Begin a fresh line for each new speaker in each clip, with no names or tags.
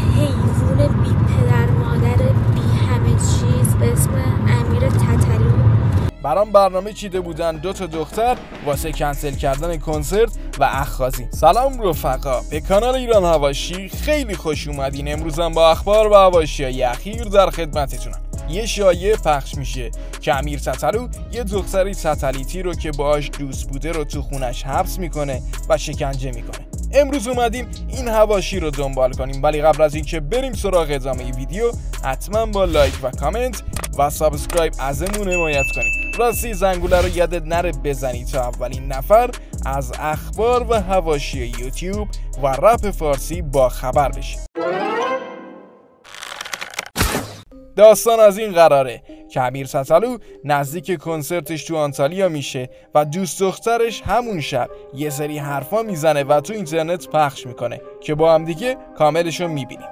حیوان بی پدر مادر بی همه چیز به اسم امیر تتلو.
برام برنامه چیده بودن 2 تا دختر واسه کنسل کردن کنسرت و اخاذی. سلام رفقا، به کانال ایران حواشی خیلی خوش اومدین. امروزم با اخبار و حواشی‌های اخیر در خدمتتونم. یه شایعه پخش میشه که امیر تتلو یه دختری تتلیتی رو که باهاش دوست بوده رو تو خونش حبس میکنه و شکنجه میکنه. امروز اومدیم این حواشی رو دنبال کنیم، ولی قبل از اینکه بریم سراغ ادامه ویدیو حتما با لایک و کامنت و سابسکرایب ازمون حمایت کنید. راستی زنگوله رو یادت نره بزنی تا اولین نفر از اخبار و حواشی یوتیوب و رپ فارسی با خبر بشی. داستان از این قراره که امیر تتلو نزدیک کنسرتش تو آنتالیا میشه و دوست دخترش همون شب یه سری حرفا میزنه و تو اینترنت پخش میکنه که با هم دیگه کاملشو میبینیم.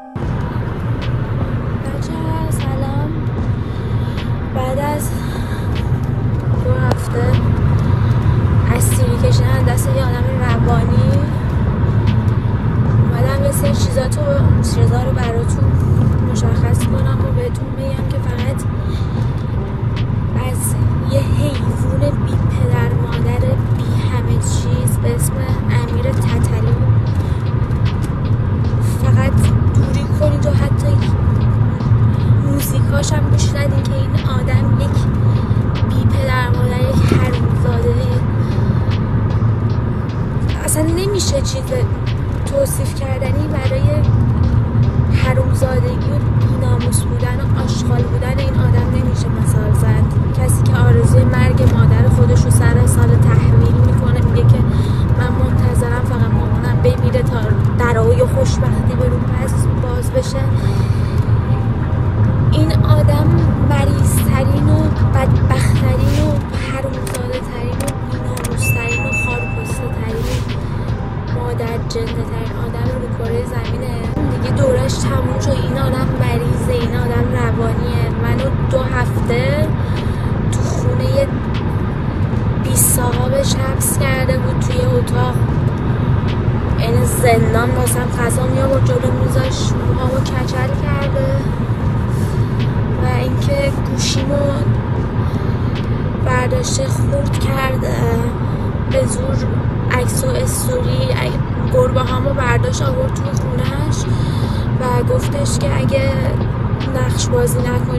بچه‌ها سلام. بعد از 2 هفته اسیری کشیدن دست یه آدم روانی اومدم یه سری چیزا رو براتون مشخص کنم و بهتون بگم که فقط از یه حیوان بی پدر مادر بی همه چیز به اسم امیر تتلو فقط دوری کنید و حتی موزیکاش هم گوش ندید که این آدم یک بی پدر مادر، یک حرومزاده، اصلا نمیشه چیز توصیف کردنی برای حرومزادگی و بی‌ناموس بودن و آشغال بودن این آدم نمیشه مثال زد. کسی که آرزوی مرگ مادر خودش رو سر سال تحویل میکنه، میگه که من منتظرم فقط مامانم بمیره تا درای خوشبختی به روم باز بشه. این آدم مریض‌ترین و بدبخت‌ترین و حرومزاده‌ترین و بی‌ناموس‌ترین و خارپشت‌ترین مادر جنده-ترین آدم رو کره زمینه. دیگه دورش تموم شد. این آدم مریضه، این آدم روانیه. منو 2 هفته تو خونه 20 صاحبش حبس کرده بود توی اتاق، این زندان. واسم غذا می‌آورد جلو میذاش، موهامو کچل کرده و اینکه گوشیمو برداشته خورد کرده، به زور عکس و استوری گربه هامو برداشت آورد توی خونش و گفتش که اگه نقش بازی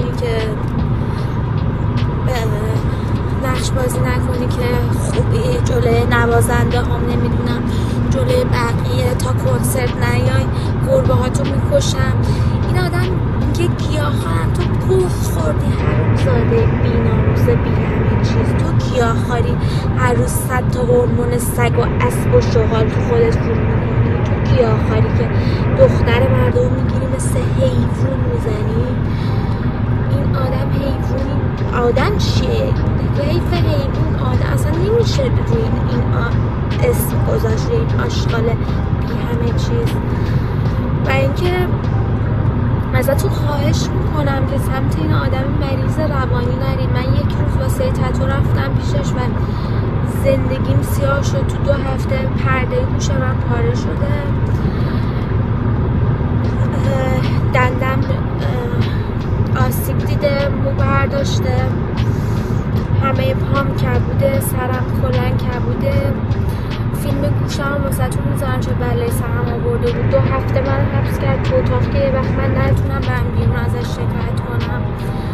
نکنی که خوبی، جلوی نوازنده هم نمیدونم جلوی بقیه تا کنسرت نیای گربه ها تو میکشم. این آدم میگه گیاهخوارم. تو گوه خوردی حرومزاده، بی‌ناموسه، بی همه چیز. تو گیاهخواری، هر روز 100 تا هورمون سگ و اسب و شغال تو خودت فرو میکنی. تو گیاهخواری که دختر مردم میگیری مثل حیوان میزنی. این آدم حیوانی. آدم چیه؟ حیف حیوان. آدم اصلا نمیشه روی این اسم گذاشت، روی این آشغال بی همه چیز. و اینکه ازتون خواهش میکنم که سمت این آدم مریض روانی نرید. من یک روز واسه تتو رفتم پیشش و زندگیم سیاه شد. تو 2 هفته پرده گوشم هم پاره شده، دندم آسیب دیده، مو برداشته، همه پام کبوده، سرم کلن کبوده. فیلم گوشم واسه‌تون میذارم چه بلای سرم آورده بود. 2 هفته من حبس کرد تو اتاق که یه وقت من نتونم برم بیرون ازش شکایت کنم.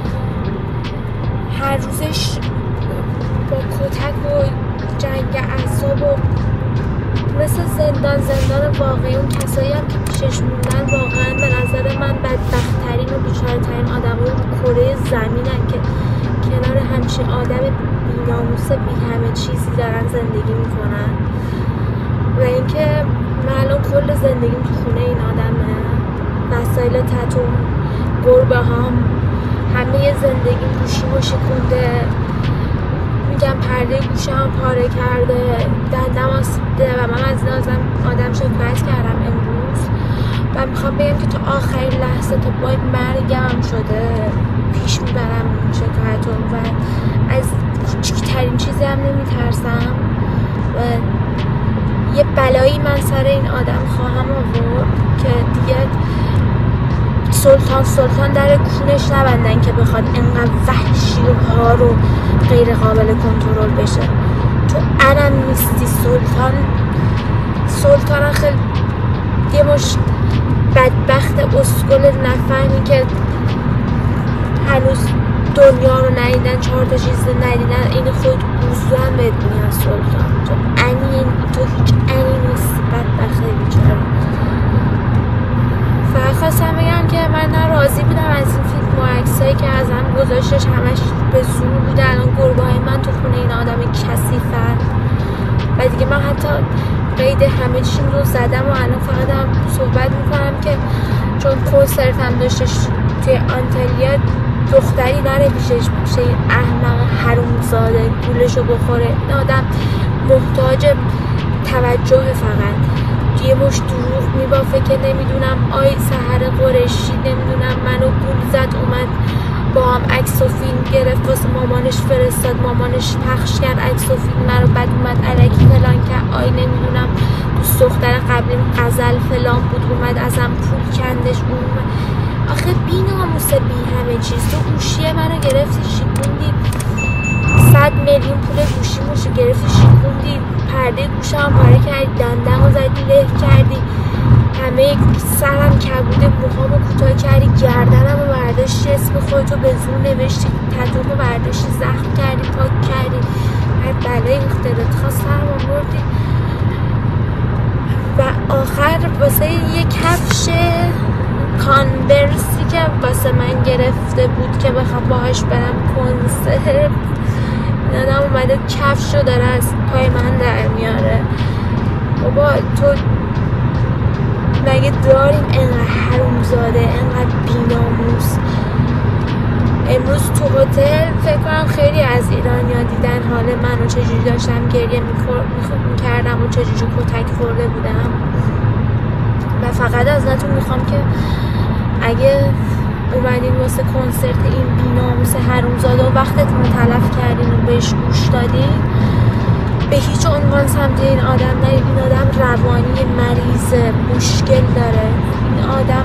هر روزش با کتک و جنگ اعصاب و مثل زندان واقعی. اون کسایی هم که پیشش موندن واقعا به نظر من بدبخت‌ترین و بیچاره‌ترین آدم‌های رو کره زمینن که کنار همچین آدم بی‌ناموس بی همه چیزی دارن زندگی میکنن. و اینکه من الان کل زندگیم تو خونه این آدمه. وسایل تتو، گربه هام، همه زندگیم گوشیمو شکونده، میگم پرده گوشم پاره کرده، دندم آسیبیده و من از این آدم شکایت کردم امروز و میخوام بگم که تا آخرین لحظه تا پای مرگم شده پیش میبرم این شکایتو و از کوچکترین چیزی هم نمیترسم و یه بلایی من سر این آدم خواهم آورد که دیگه سلطان در کونش نبندن که بخواد انقدر وحشی و هار و غیر قابل کنترل بشه. تو انم نیستی سلطان خیلی یه مش بدبخت اسکل نفهمی که هنوز دنیا رو ندیدن، 4 تا چیز رو ندیدن، این خود گوزن بهت میگن سلطان. تو هیچ انی نیستی، بدبخت بیچاره. فقط خواستم بگم که من راضی بودم از این فیلم و عکسایی که ازم گذاشتش، همش به زور بوده. الان گربه‌های من تو خونه این آدم کثیفن و دیگه من حتی قید همه چیم رو زدم و الان فقط هم صحبت میکنم که چون کنسرت هم داشتش توی آنتالیا، دختری نره پیشش میشه این احمق حرومزاده گولشو بخوره. این آدم محتاج توجه، فقط یه مش دروغ میبافه که نمیدونم آی سحر قریشی نمیدونم منو گول زد، اومد با هم عکس و فیلم گرفت واسه مامانش فرستاد، مامانش پخش کرد عکس و فیلم رو، بعد اومد الکی فلان کرد، آی نمیدونم دوست دختر قبلیم غزل فلان بود اومد ازم پول کندش. اومد آخه بی ناموس بی همه چیز. تو گوشی منو گرفتی شیکوندی، 100 میلیون پول گوشی موشو گرفتی شیکوندی، پرده گوشم پاره کردی، دندمو زدی له کردی، همه سرم کبوده، موهامو کوتاه کردی، گردنمو برداشتی، اسم خودتو به زور نوشتی، تتومو برداشتی، زخم کردی، پاک کردی، هر بلای مختلط خواست سرم آوردی و آخر واسه یه کفش کانورسی که واسه من گرفته بود که بخوام باهاش برم کنسرت، نادم اومده کفشو داره از پای من در میاره. بابا تو مگه داریم اینقدر حرومزاده، اینقدر بیناموس؟ امروز تو هتل فکر کنم خیلی از ایرانیا دیدن حال منو چجوری داشتم گریه میکردم و چجوری کتک خورده بودم. و فقط ازتون میخوام که اگه اومدین واسه کنسرت این بیناموس حرومزاده و وقتتون رو تلف کردین و بهش گوش دادین، به هیچ عنوان سمت این آدم نرید. این آدم روانی مریض مشکل داره. این آدم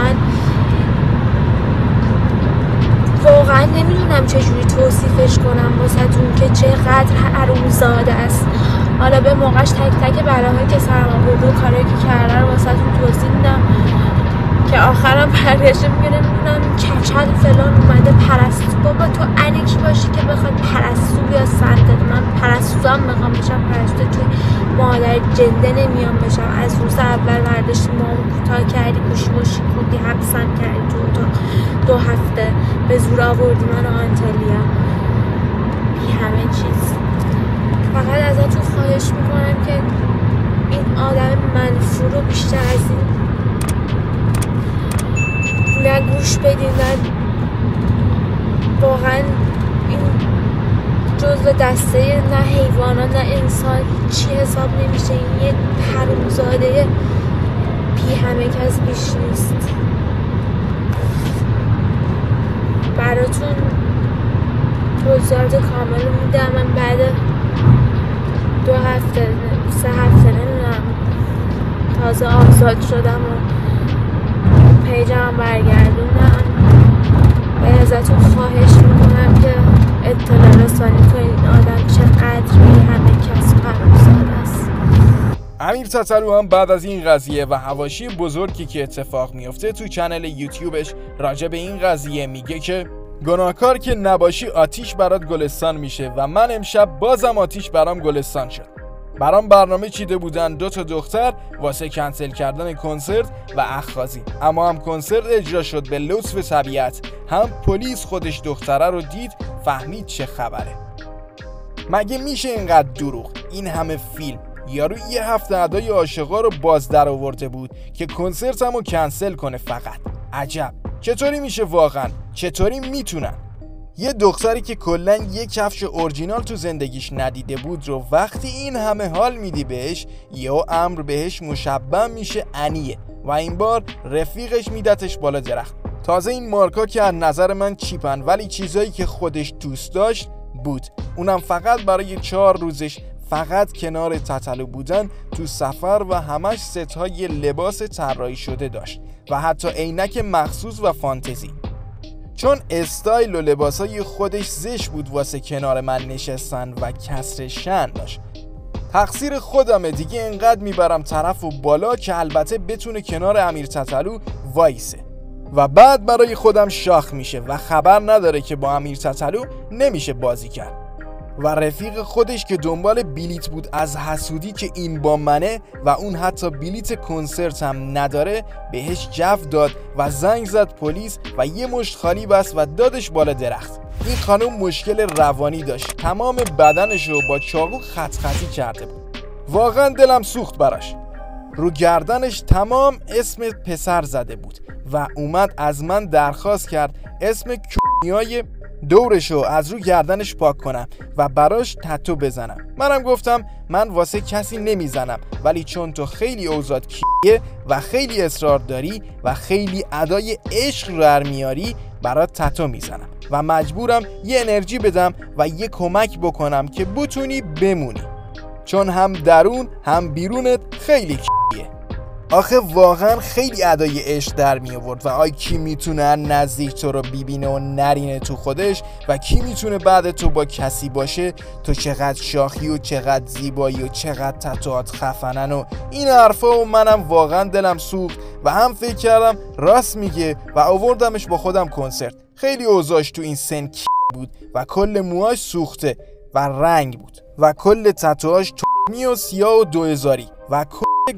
واقعا نمیدونم چجوری توصیفش کنم واسهتون که چقدر حرومزاده است. حالا به موقعش تک تک بلاهایی که سرم آورده و کاری که کرده رو واسهتون توضیح میدم که آخرم برگشته میگه نمیدونم کچل فلان اومده پرستو. بابا تو انکی باشی که بخواد پرستو یا سنتت. من پرستو هم میخوام بشم، پرستو توی مادر جنده نمیام بشم. از روز اول برداشتی مامو کوتاه کردی، گوشیمو شیکوندی، حبسم کردی تو 2 هفته، به زور آوردی منو آنتالیا، بی همه چیز. فقط ازتون خواهش میکنم که این آدم منفور رو بیشتر از این نه گوش بدین، نه واقعا این جزء دسته نه حیوانات نه انسان چی حساب نمیشه. این یه حرومزاده بی همه کس بیش نیست. براتون توضیحات کامل میدم. من بعد 2 هفته 3 هفته نمیدونم تازه آزاد شدم و پیجم برگردونم و ازتون خواهش میکنم که اطلاع رسانی کنید این آدم چقدر بی همه کس حرومزاده است.
امیر تتلو هم بعد از این قضیه و حواشی بزرگی که اتفاق میفته تو کانال یوتیوبش راجع به این قضیه میگه که گناهکار که نباشی آتیش برات گلستان میشه و من امشب بازم آتیش برام گلستان شد. برام برنامه چیده بودن 2 تا دختر واسه کنسل کردن کنسرت و اخاذی، اما هم کنسرت اجرا شد به لطف طبیعت، هم پلیس خودش دختره رو دید فهمید چه خبره. مگه میشه اینقدر دروغ؟ این همه فیلم، یارو یه هفته ادای عاشقا رو باز در آورده بود که کنسرتمو کنسل کنه فقط. عجب چطوری میشه واقعا؟ چطوری میتونن؟ یه دختری که کلن یه کفش اورجینال تو زندگیش ندیده بود رو وقتی این همه حال میدی بهش، یهو امر بهش مشبه میشه انیه و این بار رفیقش میدتش بالا درخت. تازه این مارکا که از نظر من چیپن، ولی چیزایی که خودش دوست داشت بود، اونم فقط برای 4 روزش فقط کنار تتلو بودن تو سفر و همش ستای لباس طراحی شده داشت. و حتی عینک مخصوص و فانتزی. چون استایل و لباسای خودش زشت بود واسه کنار من نشستن و کسر شأن داشت. تقصیر خودمه دیگه، انقدر میبرم طرف و بالا که البته بتونه کنار امیر تتلو وایسه و بعد برای خودم شاخ میشه و خبر نداره که با امیر تتلو نمیشه بازی کرد. و رفیق خودش که دنبال بلیت بود از حسودی که این با منه و اون حتی بلیت کنسرت هم نداره بهش جو داد و زنگ زد پلیس و یه مشت خالی بست و دادش بالا درخت. این خانم مشکل روانی داشت، تمام بدنشو با چاقو خط خطی کرده بود. واقعا دلم سوخت براش. رو گردنش تمام اسم پسر زده بود و اومد از من درخواست کرد اسم کنیای دورشو از رو گردنش پاک کنم و براش تتو بزنم. منم گفتم من واسه کسی نمیزنم، ولی چون تو خیلی اوضاعت کیه و خیلی اصرار داری و خیلی ادای عشق رو در میاری برات تتو میزنم و مجبورم یه انرژی بدم و یه کمک بکنم که بتونی بمونی، چون هم درون هم بیرونت خیلی کیه. آخه واقعا خیلی ادای عشق در می آورد و آی کی میتونه نزدیک تو رو ببینه و نرینه تو خودش و کی میتونه بعد تو با کسی باشه تو چقدر شاخی و چقدر زیبایی و چقدر تتوات خفنن و این حرفا. و منم واقعا دلم سوخت و هم فکر کردم راست میگه و آوردمش با خودم کنسرت. خیلی اوضاعش تو این سن بود و کل موهاش سوخته و رنگ بود و کل تتوهاش تومی و سیاه و 2000 و کل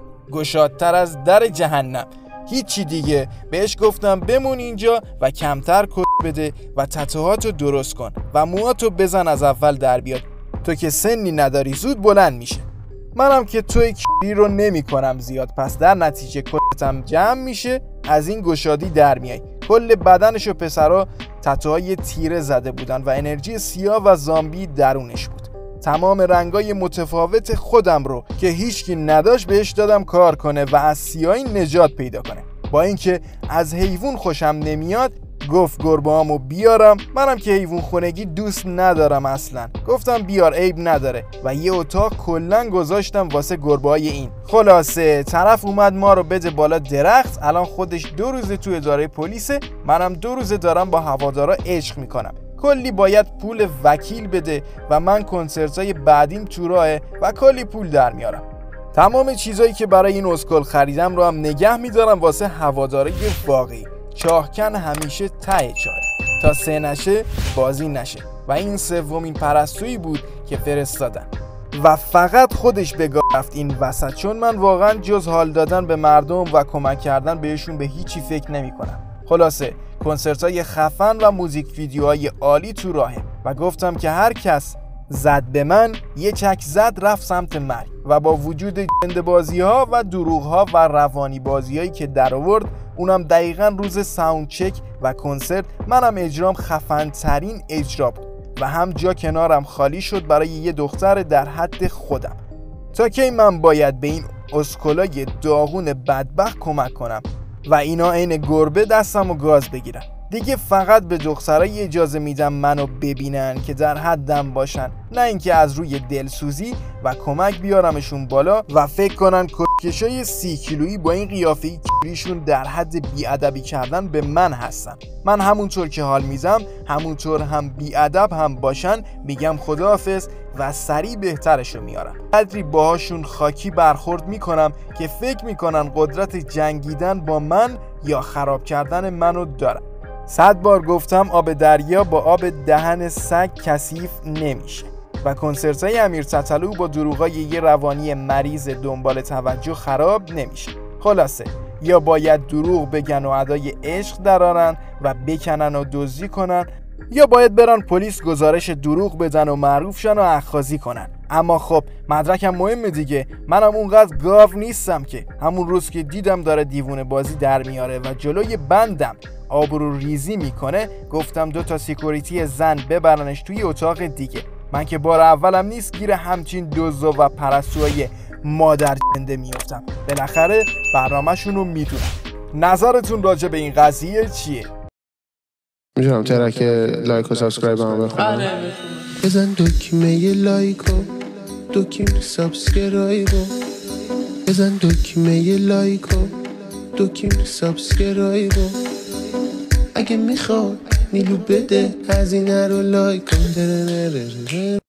گشادتر از در جهنم. هیچی دیگه. بهش گفتم بمون اینجا و کمتر کد بده و تتوهاتو درست کن و موهاتو بزن از اول در بیاد، تو که سنی نداری زود بلند میشه. منم که توی کیری رو نمی کنم زیاد، پس در نتیجه کلتم جمع میشه، از این گشادی در میای. کل بدنشو پسرا تتوهای تیره زده بودن و انرژی سیاه و زامبی درونش بود. تمام رنگای متفاوت خودم رو که هیچکی نداشت بهش دادم کار کنه و از سیاهی نجات پیدا کنه. با اینکه از حیوان خوشم نمیاد گفت گربه‌هامو بیارم. منم که حیوان خونگی دوست ندارم اصلا، گفتم بیار عیب نداره و یه اتاق کلن گذاشتم واسه گربه‌های این. خلاصه طرف اومد ما رو بده بالا درخت. الان خودش 2 روزه تو اداره پلیسه، منم 2 روزه دارم با هوادارا عشق میکنم. کلی باید پول وکیل بده و من کنسرتای بعدیم تو راهه و کلی پول در میارم. تمام چیزایی که برای این اسکل خریدم رو هم نگه میدارم واسه هوادارای واقعی. چاهکن همیشه ته چاه تا سه نشه بازی نشه و این سومین پرستویی بود که فرستادن و فقط خودش بگاه رفت این وسط، چون من واقعا جز حال دادن به مردم و کمک کردن بهشون به هیچی فکر نمی کنم. خلاصه کنسرتای خفن و موزیک ویدیوهای عالی تو راهه و گفتم که هر کس زد به من یه چک زد رفت سمت مرگ و با وجود جنده بازی ها و دروغ ها و روانی بازی هایی که در آورد، اونم دقیقاً روز ساوند چک و کنسرت منم اجرام خفن ترین اجرا بود و هم جا کنارم خالی شد برای یه دختر در حد خودم. تا کی من باید به این اسکلای داغون بدبخت کمک کنم و اینا عین گربه دستمو گاز بگیرن؟ دیگه فقط به دخترای اجازه میدم منو ببینن که در حدم باشن، نه اینکه از روی دلسوزی و کمک بیارمشون بالا و فکر کنن کشای 30 کیلویی با این قیافه‌ای کیریشون در حد بیادبی کردن به من هستن. من همونطور که حال میزم همونطور هم بیادب هم باشن میگم خداحافظ و سریع بهترشو میارم. قدری باهاشون خاکی برخورد میکنم که فکر میکنن قدرت جنگیدن با من یا خراب کردن منو دارن. 100 بار گفتم آب دریا با آب دهن سگ کثیف نمیشه و کنسرتای امیر تتلو با دروغای یه روانی مریض دنبال توجه خراب نمیشه. خلاصه یا باید دروغ بگن و ادای عشق درارن و بکنن و دزدی کنن، یا باید برن پلیس گزارش دروغ بدن و معروف شن و اخاذی کنن. اما خب مدرکم مهمه دیگه، منم اونقدر گاو نیستم که همون روز که دیدم داره دیوونه بازی در میاره و جلوی بندم آبرو ریزی میکنه گفتم 2 تا سیکوریتی زن ببرنش توی اتاق دیگه. من که بار اولم نیست گیر همچین دزدا و پرستوهای مادر جنده میافتم. بالاخره برنامه‌شون رو میدونم. نظرتون راجع به این قضیه چیه؟
میتونم ترک لایک و سابسکرایب هم بخونم؟ بزن دکمه لایک و دکمه سابسکرایب، بزن دکمه لایک و دکیم سابسکرایب اگه میخواد نیلو بده هزینه رو لایک کن.